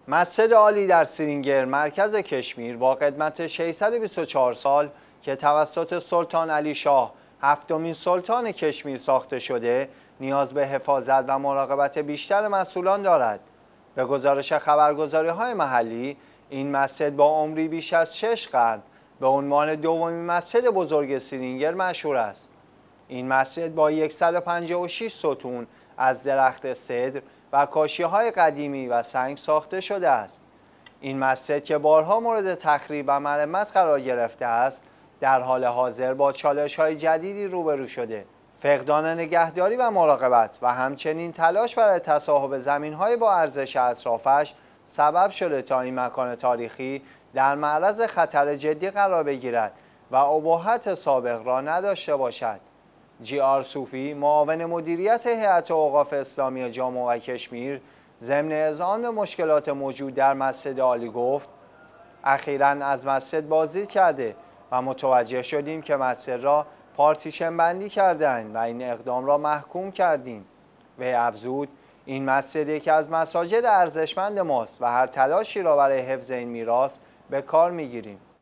مسجد عالی در سرینگر مرکز کشمیر با قدمت 624 سال که توسط سلطان علی شاه هفتمین سلطان کشمیر ساخته شده نیاز به حفاظت و مراقبت بیشتر مسئولان دارد. به گزارش خبرگزاری‌های محلی این مسجد با عمری بیش از 6 قرن به عنوان دومین مسجد بزرگ سرینگر مشهور است. این مسجد با 156 ستون از درخت سدر و کاشی‌های قدیمی و سنگ ساخته شده است. این مسجد که بارها مورد تخریب و مرمت قرار گرفته است، در حال حاضر با چالش‌های جدیدی روبرو شده. فقدان نگهداری و مراقبت و همچنین تلاش برای تصاحب زمین‌های با ارزش اطرافش سبب شده تا این مکان تاریخی در معرض خطر جدی قرار بگیرد و اباحت سابق را نداشته باشد. جی صوفی، معاون مدیریت هیئت اوقاف اسلامی جامع و کشمیر، ضمن اذعان به مشکلات موجود در مسجد عالی گفت: اخیراً از مسجد بازدید کرده و متوجه شدیم که مسجد را پارتیشن بندی کردند و این اقدام را محکوم کردیم. وی افزود: این مسجد یکی از مساجد ارزشمند ماست و هر تلاشی را برای حفظ این میراث به کار میگیریم.